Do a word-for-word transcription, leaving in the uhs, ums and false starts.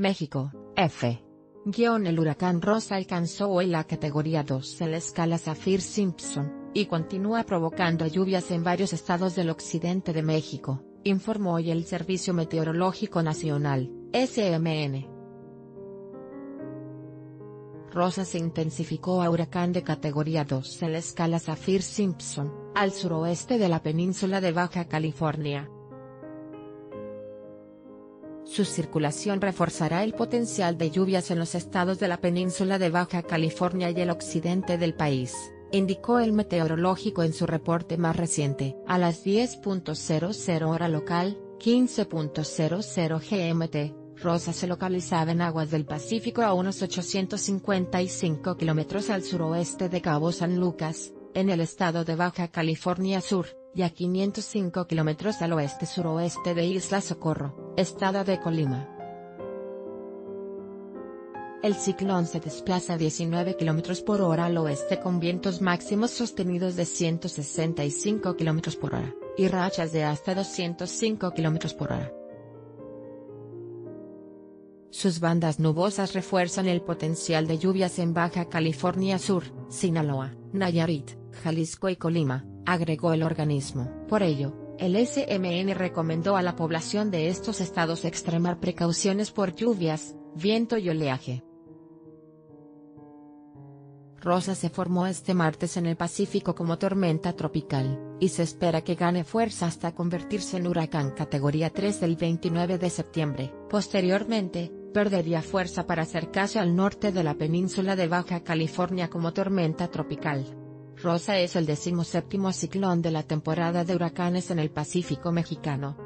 México, F. Guión El huracán Rosa alcanzó hoy la categoría dos en la escala Saffir-Simpson, y continúa provocando lluvias en varios estados del occidente de México, informó hoy el Servicio Meteorológico Nacional, S M N. Rosa se intensificó a huracán de categoría dos en la escala Saffir-Simpson, al suroeste de la península de Baja California. Su circulación reforzará el potencial de lluvias en los estados de la península de Baja California y el occidente del país, indicó el meteorológico en su reporte más reciente. A las diez cero cero hora local, quince cero cero G M T, Rosa se localizaba en aguas del Pacífico a unos ochocientos cincuenta y cinco kilómetros al suroeste de Cabo San Lucas, en el estado de Baja California Sur, y a quinientos cinco kilómetros al oeste-suroeste de Isla Socorro, estado de Colima. El ciclón se desplaza a diecinueve kilómetros por hora al oeste con vientos máximos sostenidos de ciento sesenta y cinco kilómetros por hora, y rachas de hasta doscientos cinco kilómetros por hora. Sus bandas nubosas refuerzan el potencial de lluvias en Baja California Sur, Sinaloa, Nayarit, Jalisco y Colima, agregó el organismo. Por ello, el S M N recomendó a la población de estos estados extremar precauciones por lluvias, viento y oleaje. Rosa se formó este martes en el Pacífico como tormenta tropical, y se espera que gane fuerza hasta convertirse en huracán categoría tres el veintinueve de septiembre. Posteriormente, perdería fuerza para acercarse al norte de la península de Baja California como tormenta tropical. Rosa es el decimoséptimo ciclón de la temporada de huracanes en el Pacífico mexicano.